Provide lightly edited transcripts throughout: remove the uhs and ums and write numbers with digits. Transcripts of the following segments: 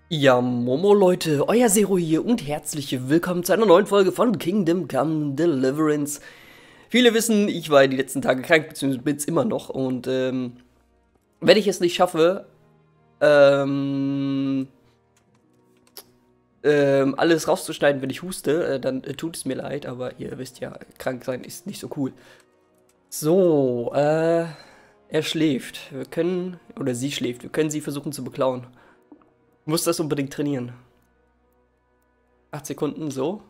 Ja, Momo Leute, euer Zero hier und herzlich willkommen zu einer neuen Folge von Kingdom Come Deliverance. Viele wissen, ich war die letzten Tage krank, beziehungsweise bin's immer noch. Und wenn ich es nicht schaffe, alles rauszuschneiden, wenn ich huste, dann tut es mir leid, aber ihr wisst ja, krank sein ist nicht so cool. So, er schläft. Wir können, oder sie schläft, wir können sie versuchen zu beklauen. Muss das unbedingt trainieren. 8 Sekunden, so.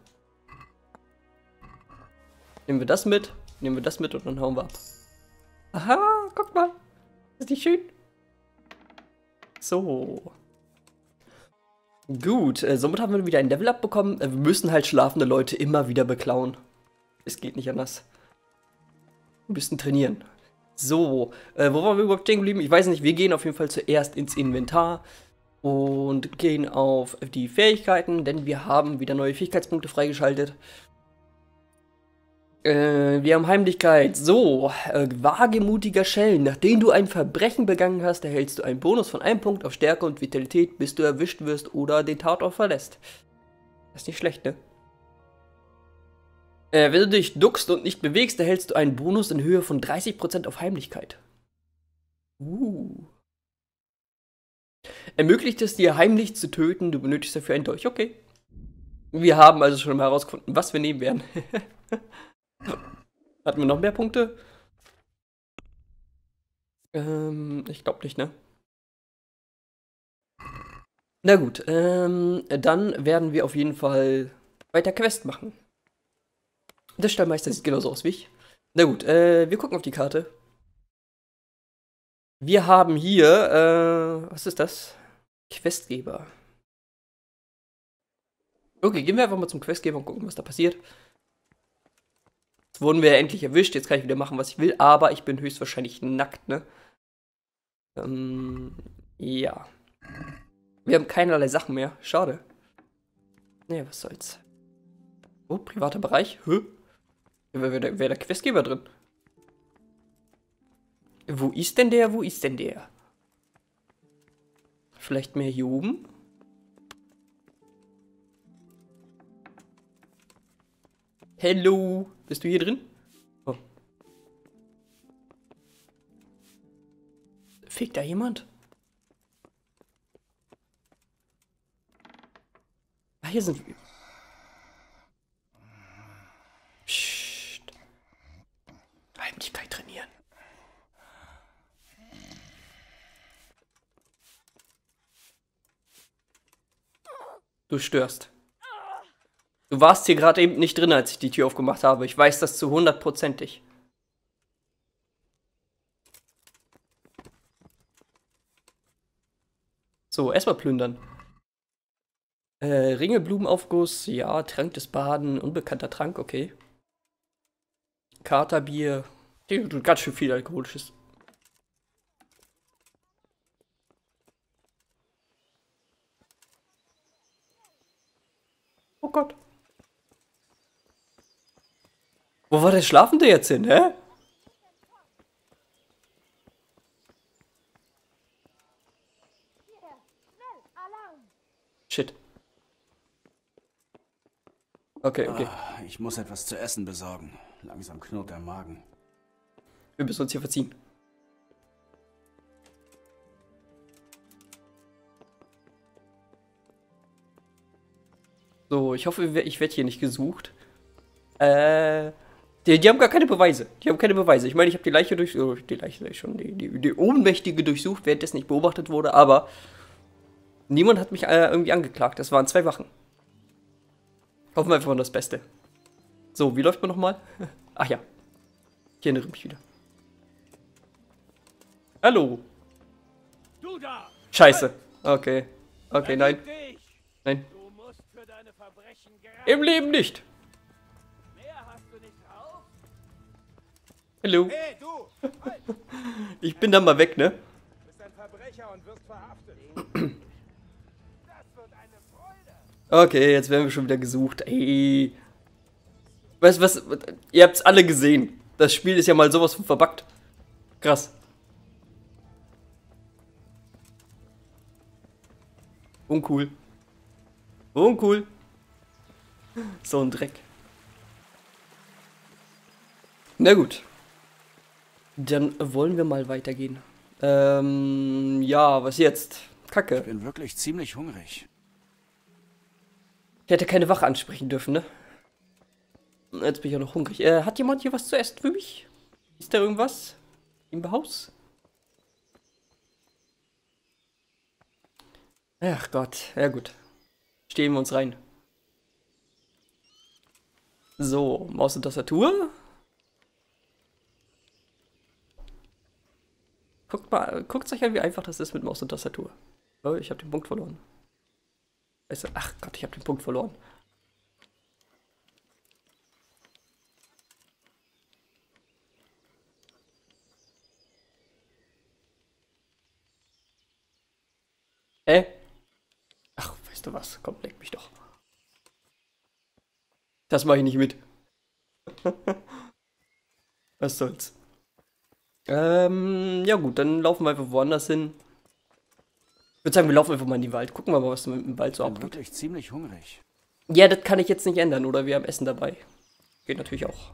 Nehmen wir das mit und dann hauen wir ab. Aha, guck mal. Ist nicht schön? So. Gut, somit haben wir wieder ein Level-Up bekommen. Wir müssen halt schlafende Leute immer wieder beklauen. Es geht nicht anders. Wir müssen trainieren. So, wo waren wir überhaupt stehen geblieben? Ich weiß nicht, wir gehen auf jeden Fall zuerst ins Inventar. Und gehen auf die Fähigkeiten, denn wir haben wieder neue Fähigkeitspunkte freigeschaltet. Wir haben Heimlichkeit. So, wagemutiger Schelm. Nachdem du ein Verbrechen begangen hast, erhältst du einen Bonus von 1 Punkt auf Stärke und Vitalität, bis du erwischt wirst oder den Tatort verlässt. Das ist nicht schlecht, ne? Wenn du dich duckst und nicht bewegst, erhältst du einen Bonus in Höhe von 30% auf Heimlichkeit. Ermöglicht es dir, heimlich zu töten, du benötigst dafür einen Dolch. Okay. Wir haben also schon mal herausgefunden, was wir nehmen werden. Hatten wir noch mehr Punkte? Ich glaube nicht, ne? Na gut, dann werden wir auf jeden Fall weiter Quest machen. Der Stallmeister sieht genauso aus wie ich. Na gut, wir gucken auf die Karte. Wir haben hier, was ist das? Questgeber. Okay, gehen wir einfach mal zum Questgeber und gucken, was da passiert. Jetzt wurden wir ja endlich erwischt, jetzt kann ich wieder machen, was ich will, aber ich bin höchstwahrscheinlich nackt, ne? Ja. Wir haben keinerlei Sachen mehr, schade. Ne, was soll's. Oh, privater Bereich, hä? Wäre der Questgeber drin? Wo ist denn der, wo ist denn der? Vielleicht mehr hier oben? Hello, bist du hier drin? Oh. Fegt da jemand? Ah, hier sind wir. Psst. Heimlichkeit trainieren. Du störst. Du warst hier gerade eben nicht drin, als ich die Tür aufgemacht habe. Ich weiß das zu 100%ig. So, erstmal plündern. Ringelblumenaufguss, ja, Trank des Baden, unbekannter Trank, okay. Katerbier, ganz schön viel Alkoholisches. Oh Gott. Wo war der Schlafende jetzt hin, hä? Shit. Okay, okay. Ich muss etwas zu essen besorgen. Langsam knurrt der Magen. Wir müssen uns hier verziehen. So, ich hoffe, ich werde hier nicht gesucht. Die haben gar keine Beweise. Die haben keine Beweise. Ich meine, ich habe die Leiche durchsucht. Die Leiche sag ich schon. Die Ohnmächtige durchsucht, währenddessen nicht beobachtet wurde, aber niemand hat mich irgendwie angeklagt. Das waren 2 Wachen. Hoffen wir einfach mal das Beste. So, wie läuft man nochmal? Ach ja. Ich erinnere mich wieder. Hallo. Du da! Scheiße. Okay. Okay, nein. Nein. Du musst für deine Verbrechen Im Leben nicht. Mehr hast du nicht drauf? Hallo. Hey, du! Halt! Ich bin dann mal weg, ne? Du bist ein Verbrecher und wirst verhaftet. Das wird eine Freude. Okay, jetzt werden wir schon wieder gesucht. Ey. Weißt du was? Ihr habt's alle gesehen. Das Spiel ist ja mal sowas von verbuggt. Krass. Uncool. Uncool. So ein Dreck. Na gut. Dann wollen wir mal weitergehen. Ja, was jetzt? Kacke. Ich bin wirklich ziemlich hungrig. Ich hätte keine Wache ansprechen dürfen, ne? Jetzt bin ich auch noch hungrig. Hat jemand hier was zu essen für mich? Ist da irgendwas im Haus? Ach Gott, ja gut. Stehen wir uns rein. So, Maus und Tastatur. Guckt euch an, wie einfach das ist mit Maus und Tastatur. Oh, ich habe den Punkt verloren. Weißt du, ach Gott, ich habe den Punkt verloren. Ach, weißt du was? Komm, leck mich doch. Das mache ich nicht mit. Was soll's. Ja gut, dann laufen wir einfach woanders hin. Ich würde sagen, wir laufen einfach mal in den Wald. Gucken wir mal, was im Wald so Ich bin abgeht. wirklich ziemlich hungrig. Ja, das kann ich jetzt nicht ändern, oder? Wir haben Essen dabei. Geht natürlich auch.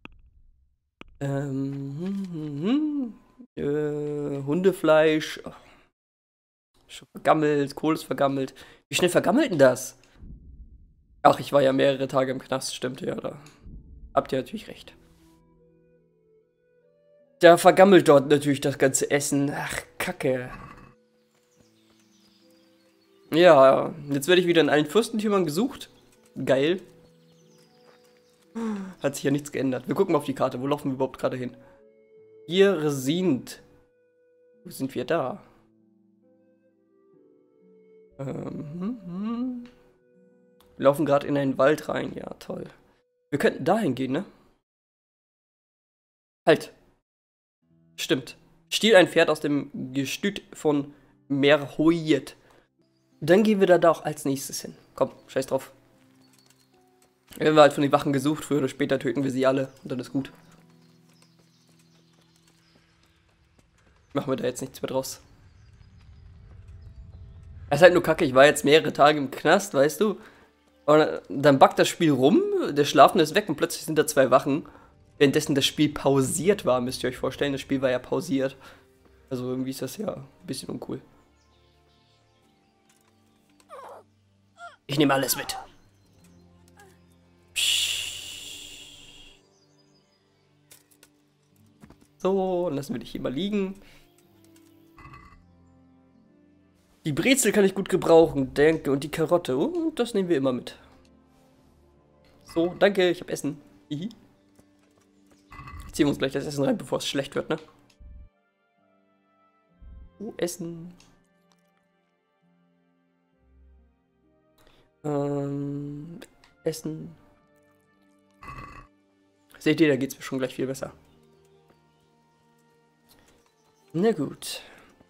Hundefleisch. Oh, schon vergammelt, Kohl ist vergammelt. Wie schnell vergammelt denn das? Ach, ich war ja mehrere Tage im Knast, stimmt ja, da habt ihr natürlich recht. Da vergammelt dort natürlich das ganze Essen. Ach, Kacke. Ja, jetzt werde ich wieder in allen Fürstentümern gesucht. Geil. Hat sich ja nichts geändert. Wir gucken mal auf die Karte. Wo laufen wir überhaupt gerade hin? Hier sind. Wo sind wir da? Wir laufen gerade in einen Wald rein. Ja, toll. Wir könnten dahin gehen, ne? Halt. Stimmt. Stiehl ein Pferd aus dem Gestüt von Merhoyet. Dann gehen wir da auch als nächstes hin. Komm, scheiß drauf. Wir haben halt von den Wachen gesucht, früher oder später töten wir sie alle und dann ist gut. Machen wir da jetzt nichts mehr draus. Das ist halt nur kacke, ich war jetzt mehrere Tage im Knast, weißt du? Und dann backt das Spiel rum, der Schlafende ist weg und plötzlich sind da 2 Wachen. Währenddessen das Spiel pausiert war, müsst ihr euch vorstellen. Das Spiel war ja pausiert. Also irgendwie ist das ja ein bisschen uncool. Ich nehme alles mit. So, lassen wir dich hier mal liegen. Die Brezel kann ich gut gebrauchen, danke. Und die Karotte, das nehmen wir immer mit. So, danke, ich habe Essen. Hihi. Jetzt ziehen wir uns gleich das Essen rein, bevor es schlecht wird, ne? Oh, Essen. Essen. Seht ihr, da geht's mir schon gleich viel besser. Na gut.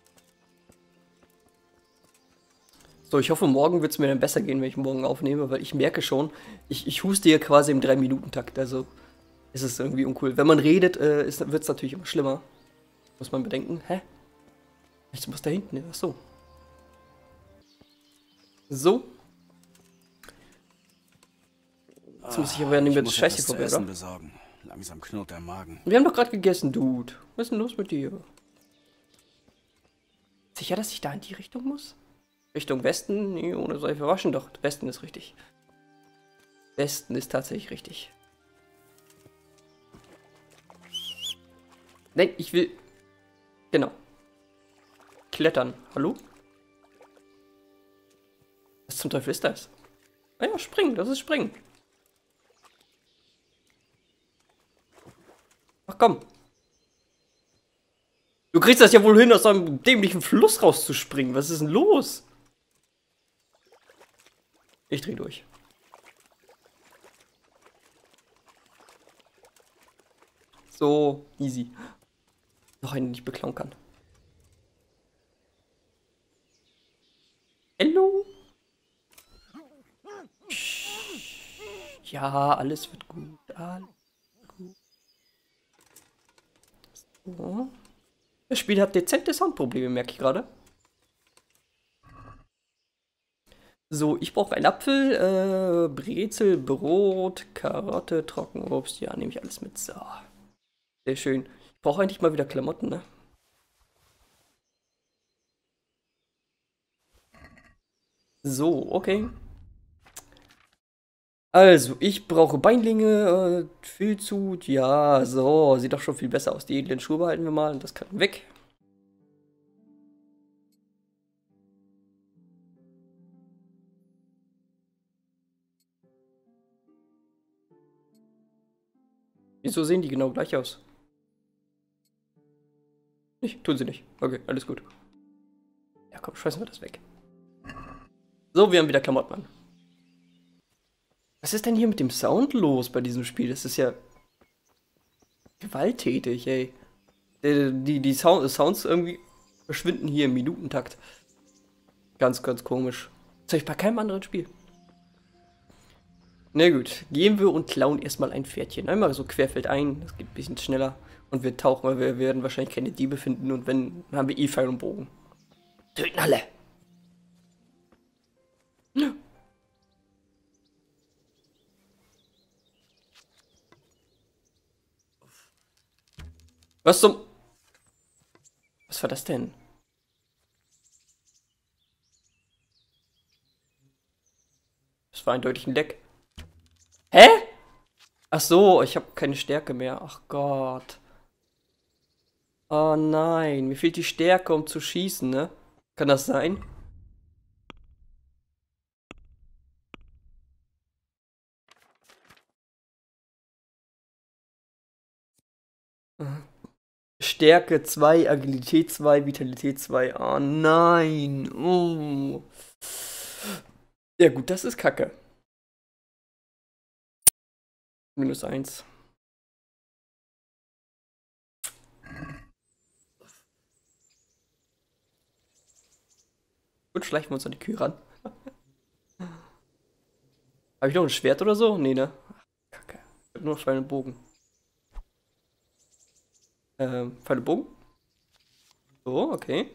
So, ich hoffe, morgen wird es mir dann besser gehen, wenn ich morgen aufnehme, weil ich merke schon, ich huste hier quasi im 3-Minuten-Takt, also ist es irgendwie uncool. Wenn man redet, wird es natürlich immer schlimmer. Muss man bedenken. Hä? Ich muss da hinten, ach so. So. Jetzt muss ich aber ja nicht mehr das Scheiß hier vorbei, oder? Besorgen. Langsam knurrt der Magen. Wir haben doch gerade gegessen, Dude. Was ist denn los mit dir? Sicher, dass ich da in die Richtung muss? Richtung Westen? Nee, ohne Seife waschen doch. Westen ist richtig. Westen ist tatsächlich richtig. Nein, ich will... Genau. Klettern. Hallo? Was zum Teufel ist das? Ah ja, springen. Das ist springen. Ach komm. Du kriegst das ja wohl hin, aus einem dämlichen Fluss rauszuspringen. Was ist denn los? Ich dreh durch. So, easy. Noch einen, den ich beklauen kann. Hallo? Ja, alles wird gut. Alles wird gut. So. Das Spiel hat dezente Soundprobleme, merke ich gerade. So, ich brauche einen Apfel, Brezel, Brot, Karotte, Trockenobst. Ja, nehme ich alles mit. So. Sehr schön. Ich brauche eigentlich mal wieder Klamotten, ne? So, okay. Also, ich brauche Beinlinge, Filzhut, ja, so, sieht doch schon viel besser aus. Die edlen Schuhe behalten wir mal, das kann weg. Wieso sehen die genau gleich aus? Nicht, tun sie nicht. Okay, alles gut. Ja, komm, schmeißen wir das weg. So, wir haben wieder Klamotten an. Was ist denn hier mit dem Sound los bei diesem Spiel? Das ist ja gewalttätig, ey. Die Sounds irgendwie verschwinden hier im Minutentakt. Ganz, ganz komisch. Das habe ich bei keinem anderen Spiel. Na gut, gehen wir und klauen erstmal ein Pferdchen. Einmal so querfeldein, das geht ein bisschen schneller. Und wir tauchen, weil wir werden wahrscheinlich keine Diebe finden. Und wenn, dann haben wir eh Pfeil und Bogen. Töten alle! Was zum... Was war das denn? Das war eindeutig ein Leck. Hä? Ach so, ich habe keine Stärke mehr. Ach Gott. Oh nein, mir fehlt die Stärke, um zu schießen, ne? Kann das sein? Stärke 2, Agilität 2, Vitalität 2. Oh nein. Oh. Ja gut, das ist Kacke. -1. Gut, schleichen wir uns an die Kühe ran. Habe ich noch ein Schwert oder so? Nee, ne? Ach, Kacke. Ich hab nur Pfeil und Bogen. Pfeil und Bogen? So, okay.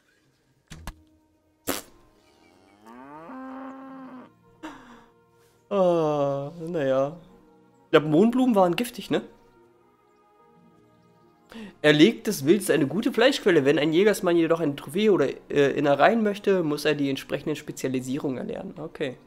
Ah, naja. Ich glaube, Mohnblumen waren giftig, ne? Erlegtes Wild ist eine gute Fleischquelle. Wenn ein Jägersmann jedoch eine Trophäe oder Innereien möchte, muss er die entsprechenden Spezialisierungen erlernen. Okay.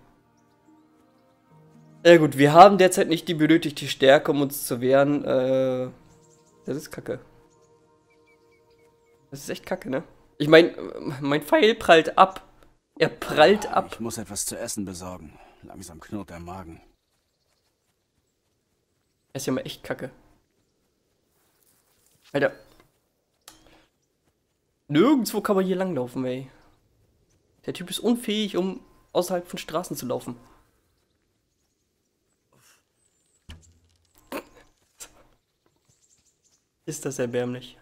Ja gut, wir haben derzeit nicht die benötigte Stärke, um uns zu wehren. Das ist kacke. Das ist echt kacke, ne? Ich meine, mein Pfeil prallt ab. Er prallt ab. Ich muss etwas zu essen besorgen. Langsam knurrt der Magen. Das ist ja mal echt kacke. Alter. Nirgendwo kann man hier langlaufen, ey. Der Typ ist unfähig, um außerhalb von Straßen zu laufen. Ist das erbärmlich.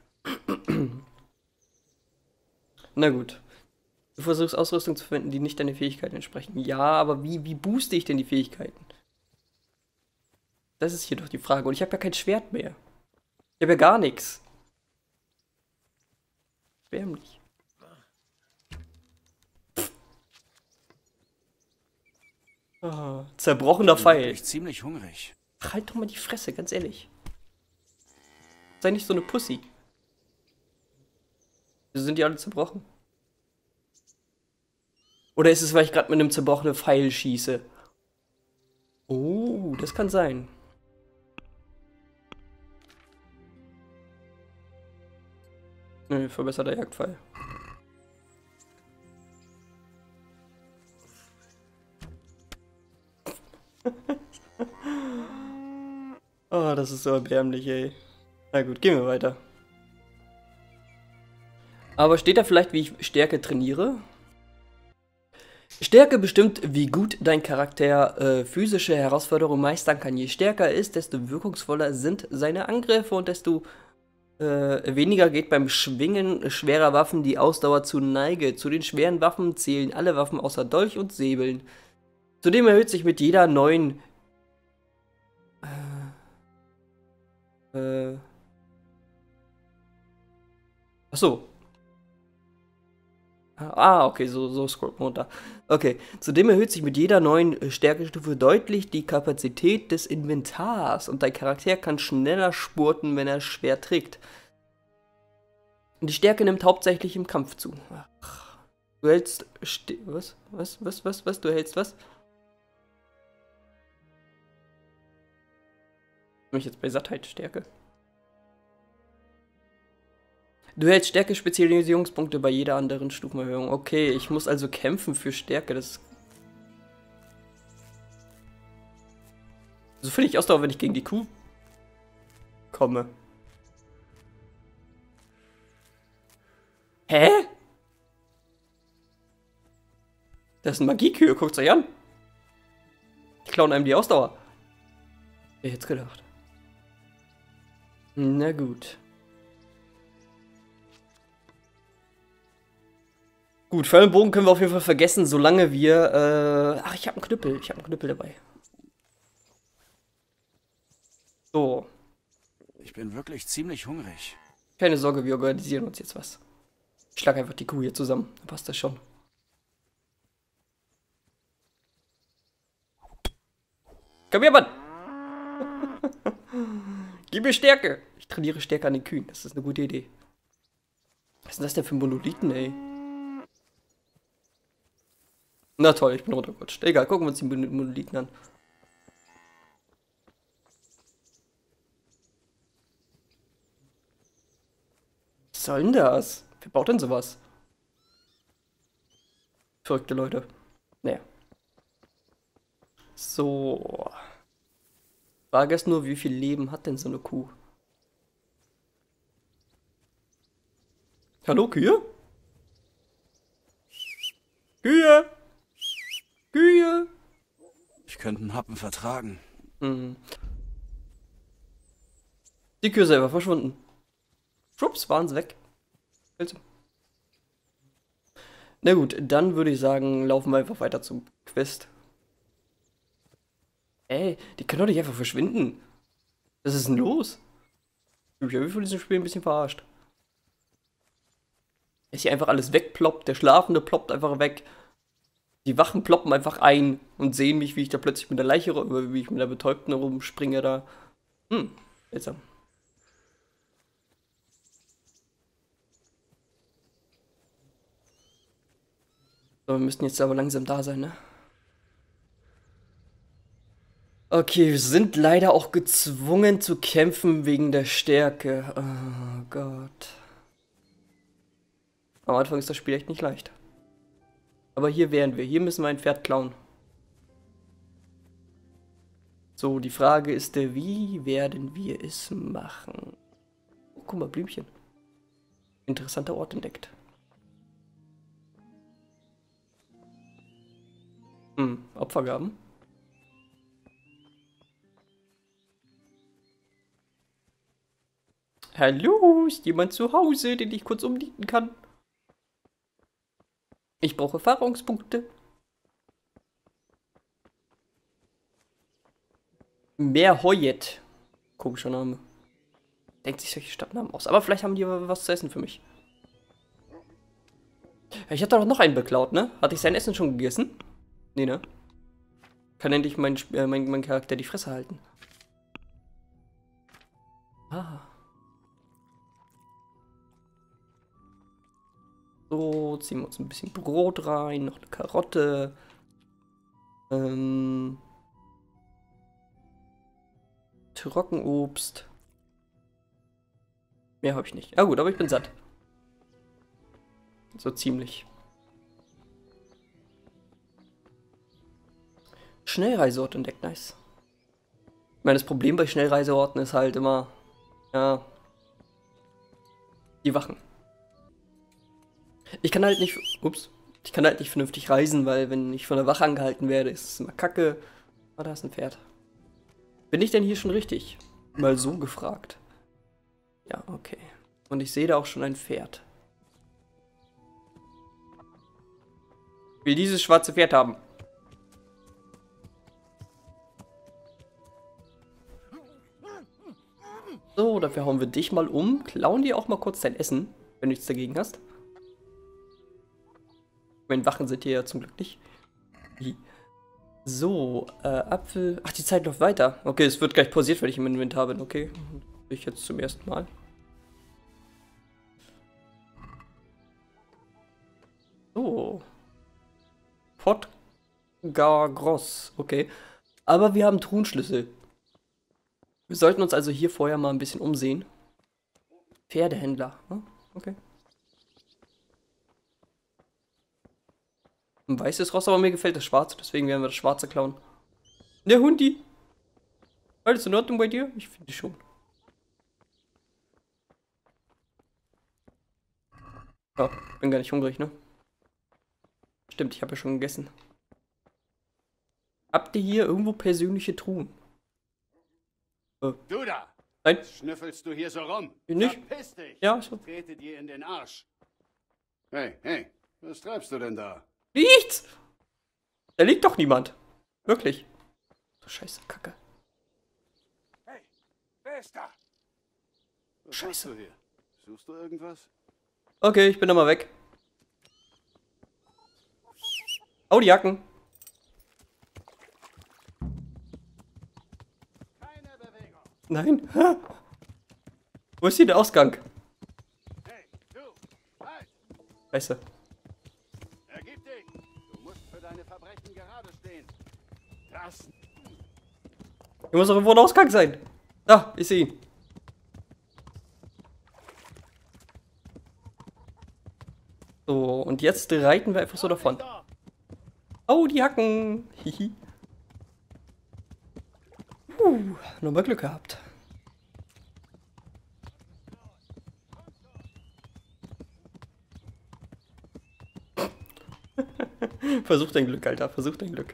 Na gut. Du versuchst Ausrüstung zu verwenden, die nicht deine Fähigkeiten entsprechen. Ja, aber wie booste ich denn die Fähigkeiten? Das ist hier doch die Frage. Und ich habe ja kein Schwert mehr. Ich habe ja gar nichts. Erbärmlich. Ah, zerbrochener Pfeil. Ich bin ziemlich hungrig. Halt doch mal die Fresse, ganz ehrlich. Sei nicht so eine Pussy. Wieso sind die alle zerbrochen? Oder ist es, weil ich gerade mit einem zerbrochenen Pfeil schieße? Oh, das kann sein. Nö, verbesserter Jagdpfeil. Oh, das ist so erbärmlich, ey. Na gut, gehen wir weiter. Aber steht da vielleicht, wie ich Stärke trainiere? Stärke bestimmt, wie gut dein Charakter physische Herausforderungen meistern kann. Je stärker er ist, desto wirkungsvoller sind seine Angriffe und desto weniger geht beim Schwingen schwerer Waffen die Ausdauer zu Neige. Zu den schweren Waffen zählen alle Waffen außer Dolch und Säbeln. Zudem erhöht sich mit jeder neuen Achso. Okay, so scrollt man runter. Okay, zudem erhöht sich mit jeder neuen Stärkestufe deutlich die Kapazität des Inventars und dein Charakter kann schneller spurten, wenn er schwer trägt. Und die Stärke nimmt hauptsächlich im Kampf zu. Ach, du hältst... Was? Du hältst was? Bin ich jetzt bei Sattheit Stärke? Du hältst Stärke-Spezialisierungspunkte bei jeder anderen Stufenerhöhung. Okay, ich muss also kämpfen für Stärke. Das so finde ich Ausdauer, wenn ich gegen die Kuh komme. Hä? Das sind Magiekühe, guckt's euch an. Die klauen einem die Ausdauer. Wer hätte gedacht? Na gut. Gut, Pfeil und Bogen können wir auf jeden Fall vergessen, solange wir... Ach, ich habe einen Knüppel. Ich habe einen Knüppel dabei. So. Ich bin wirklich ziemlich hungrig. Keine Sorge, wir organisieren uns jetzt was. Ich schlage einfach die Kuh hier zusammen. Dann passt das schon. Komm her, Mann! Gib mir Stärke! Ich trainiere Stärke an den Kühen. Das ist eine gute Idee. Was ist denn das denn für Monolithen, ey? Na toll, ich bin runtergerutscht. Egal, gucken wir uns die Monolithen an. Was soll denn das? Wer baut denn sowas? Verrückte Leute. Naja. So. Frage ist nur, wie viel Leben hat denn so eine Kuh? Hallo, Kühe? Kühe! Kühe! Ich könnte einen Happen vertragen. Hm. Die Kühe selber verschwunden. Schwupps, waren sie weg. Also. Na gut, dann würde ich sagen, laufen wir einfach weiter zum Quest. Ey, die können doch nicht einfach verschwinden. Was ist denn los? Ich habe mich von diesem Spiel ein bisschen verarscht. Dass hier einfach alles wegploppt, der Schlafende ploppt einfach weg. Die Wachen ploppen einfach ein und sehen mich, wie ich da plötzlich mit der Leiche, wie ich mit der Betäubten rumspringe da. Seltsam. So, wir müssten jetzt aber langsam da sein, ne? Okay, wir sind leider auch gezwungen zu kämpfen wegen der Stärke. Oh Gott. Am Anfang ist das Spiel echt nicht leicht. Aber hier wären wir. Hier müssen wir ein Pferd klauen. So, die Frage ist, wie werden wir es machen? Oh, guck mal, Blümchen. Interessanter Ort entdeckt. Opfergaben. Hallo, ist jemand zu Hause, den ich kurz umnieten kann? Ich brauche Erfahrungspunkte. Mehr Hoyet. Komischer Name. Denkt sich solche Stadtnamen aus. Aber vielleicht haben die was zu essen für mich. Ich hatte doch noch einen beklaut, ne? Hatte ich sein Essen schon gegessen? Nee, ne? Kann endlich mein Charakter die Fresse halten. Ah. So, ziehen wir uns ein bisschen Brot rein, noch eine Karotte. Trockenobst. Mehr habe ich nicht. Ja gut, aber ich bin satt. So ziemlich. Schnellreiseort entdeckt, nice. Ich meine, das Problem bei Schnellreiseorten ist halt immer, ja, die Wachen. Ich kann halt nicht vernünftig reisen, weil wenn ich von der Wache angehalten werde, ist es immer kacke. Ah, da ist ein Pferd. Bin ich denn hier schon richtig? Mal so gefragt. Ja, okay. Und ich sehe da auch schon ein Pferd. Ich will dieses schwarze Pferd haben. So, dafür hauen wir dich mal um. Klauen dir auch mal kurz dein Essen, wenn du nichts dagegen hast. Meine Wachen sind hier ja zum Glück nicht. So, Apfel. Ach, die Zeit läuft weiter. Okay, es wird gleich pausiert, wenn ich im Inventar bin. Okay, ich jetzt zum ersten Mal. So. Pot gar gross. Okay. Aber wir haben Truhenschlüssel. Wir sollten uns also hier vorher mal ein bisschen umsehen. Pferdehändler. Hm? Okay. Ein weißes Ross, aber mir gefällt das schwarze, deswegen werden wir das schwarze klauen. Der Hundi. Alles in Ordnung bei dir? Ich finde schon. Ja, bin gar nicht hungrig, ne? Stimmt, ich habe ja schon gegessen. Habt ihr hier irgendwo persönliche Truhen? Du da! Nein. Was schnüffelst du hier so rum? Nicht? Verpiss dich! Ja, so. Trete dir in den Arsch. Hey, was treibst du denn da? Nichts! Da liegt doch niemand. Wirklich. So scheiße Kacke. Hey, wer ist da? Was Scheiße. machst du hier? Suchst du irgendwas? Okay, ich bin da mal weg. Oh, die Jacken. Keine Bewegung. Nein. Ha. Wo ist hier der Ausgang? Hey, du! Halt! Scheiße. Ergib dich! Du musst für deine Verbrechen gerade stehen. Das... Hier muss doch irgendwo ein Ausgang sein. Da, ich sehe ihn. So, und jetzt reiten wir einfach so davon. Oh, die Hacken. Hihi. Nochmal Glück gehabt. Versuch dein Glück, Alter. Versuch dein Glück.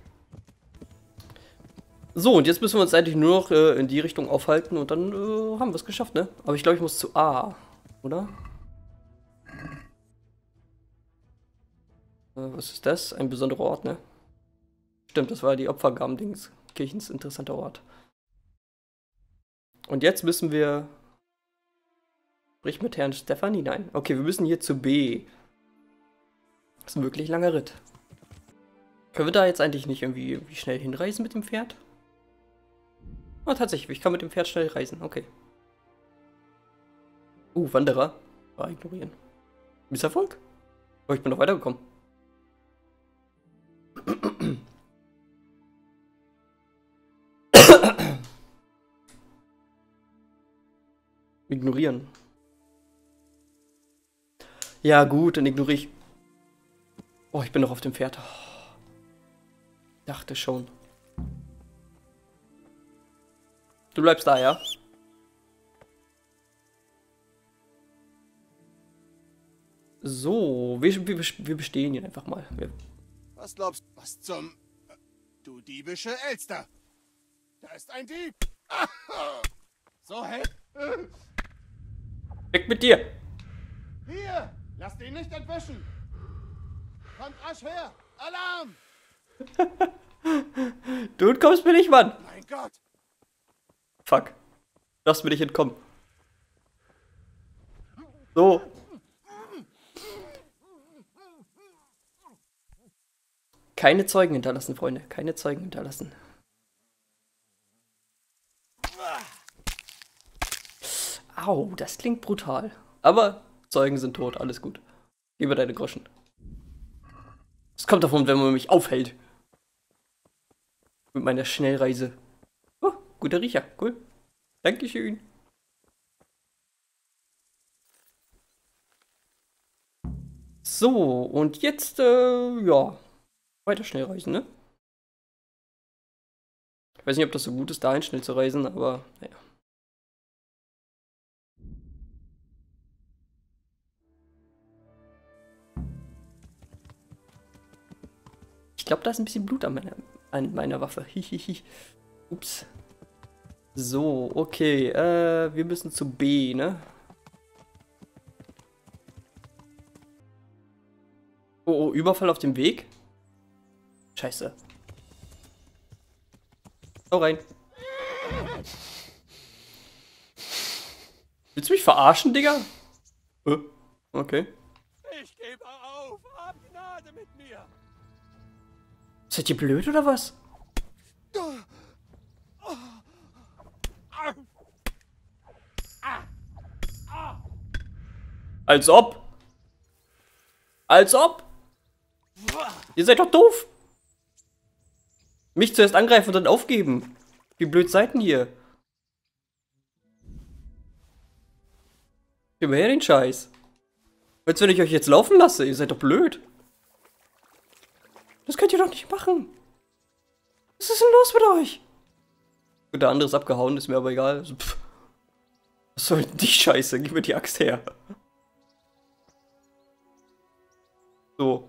So, und jetzt müssen wir uns eigentlich nur noch in die Richtung aufhalten und dann haben wir es geschafft, ne? Aber ich glaube, ich muss zu A, oder? Was ist das? Ein besonderer Ort, ne? Stimmt, das war die Opfergaben-Dings. Kirchens interessanter Ort. Und jetzt müssen wir... Sprich mit Herrn Stefanie? Nein. Okay, wir müssen hier zu B. Das ist ein wirklich langer Ritt. Können wir da jetzt eigentlich nicht irgendwie schnell hinreisen mit dem Pferd? Ah, tatsächlich, ich kann mit dem Pferd schnell reisen. Okay. Wanderer. Ah, ignorieren. Misserfolg? Oh, ich bin noch weitergekommen. Ignorieren. Ja, gut, dann ignoriere ich. Oh, ich bin noch auf dem Pferd. Oh, dachte schon. Du bleibst da, ja? So, wir bestehen hier einfach mal. Was glaubst du? Was zum... Du diebische Elster! Da ist ein Dieb! So, hey! Weg mit dir! Hier! Lasst ihn nicht entwischen! Kommt rasch her! Alarm! Du entkommst mir nicht, Mann! Mein Gott! Fuck. Lass mir nicht entkommen. So. Keine Zeugen hinterlassen, Freunde. Keine Zeugen hinterlassen. Au, das klingt brutal. Aber Zeugen sind tot, alles gut. Gib mir deine Groschen. Es kommt davon, wenn man mich aufhält. Mit meiner Schnellreise. Oh, guter Riecher, cool. Dankeschön. So, und jetzt, ja. Weiter schnell reisen, ne? Ich weiß nicht, ob das so gut ist, dahin schnell zu reisen, aber naja. Ich glaube, da ist ein bisschen Blut an meiner Waffe. Hihihi. Ups. So, okay. Wir müssen zu B, ne? Oh, Überfall auf dem Weg? Scheiße. Hau rein. Willst du mich verarschen, Digga? Okay. Ich gebe auf! Hab Gnade! Gnade mit mir! Seid ihr blöd oder was? Als ob! Als ob! Ihr seid doch doof! Mich zuerst angreifen und dann aufgeben. Wie blöd seid ihr? Gib mir her den Scheiß. Als wenn ich euch jetzt laufen lasse. Ihr seid doch blöd. Das könnt ihr doch nicht machen. Was ist denn los mit euch? Gut, der andere ist abgehauen, ist mir aber egal. Also, was soll denn die Scheiße? Gib mir die Axt her. So.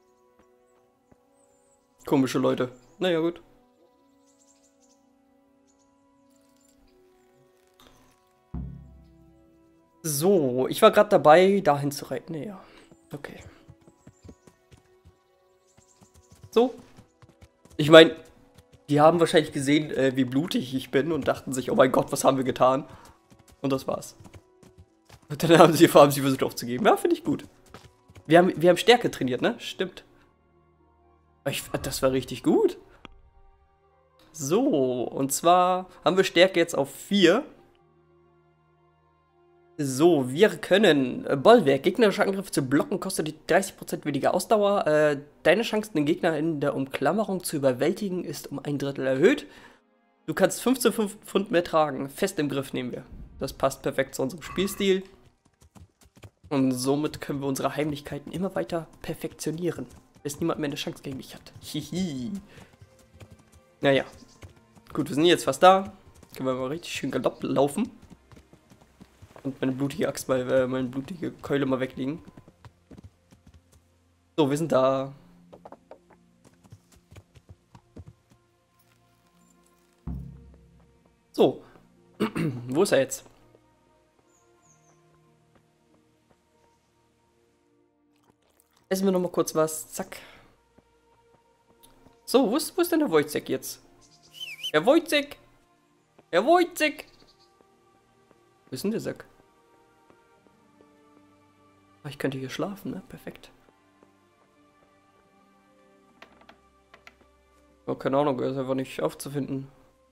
Komische Leute. Naja, gut. So, ich war gerade dabei, dahin zu reiten. Naja, okay. So. Ich meine, die haben wahrscheinlich gesehen, wie blutig ich bin und dachten sich, oh mein Gott, was haben wir getan? Und das war's. Und dann haben sie versucht aufzugeben. Ja, finde ich gut. Wir haben Stärke trainiert, ne? Stimmt. Das war richtig gut. So, und zwar haben wir Stärke jetzt auf 4. So, wir können Bollwerk. Gegnerische Angriffe zu blocken kostet die 30% weniger Ausdauer. Deine Chance, den Gegner in der Umklammerung zu überwältigen, ist um 1/3 erhöht. Du kannst 15 Pfund mehr tragen. Fest im Griff nehmen wir. Das passt perfekt zu unserem Spielstil. Und somit können wir unsere Heimlichkeiten immer weiter perfektionieren, bis niemand mehr eine Chance gegen mich hat. Hihi. Naja. Gut, wir sind jetzt fast da. Können wir mal richtig schön galopp laufen. Und meine blutige Axt mal, meine blutige Keule mal weglegen. So, wir sind da. So. Wo ist er jetzt? Essen wir noch mal kurz was. Zack. So, wo ist denn der Wojciech jetzt? Der Wojciech! Der Wojciech! Wo ist denn der Sack? Ah, ich könnte hier schlafen, ne? Perfekt. Oh, keine Ahnung, er ist einfach nicht aufzufinden.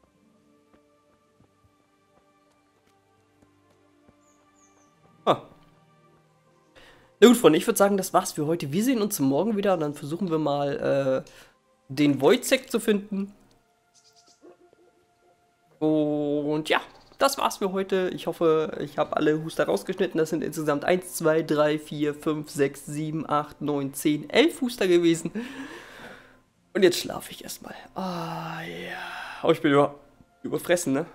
Ah. Na gut, Freunde, ich würde sagen, das war's für heute. Wir sehen uns morgen wieder und dann versuchen wir mal, den Wojciech zu finden. Und ja, das war's für heute. Ich hoffe, ich habe alle Huster rausgeschnitten. Das sind insgesamt 1, 2, 3, 4, 5, 6, 7, 8, 9, 10, 11 Huster gewesen. Und jetzt schlafe ich erstmal. Ah ja. Oh, ich bin überfressen, ne?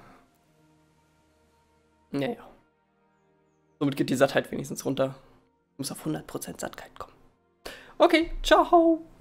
Naja. Somit geht die Sattheit wenigstens runter. Muss auf 100% Sattheit kommen. Okay, ciao.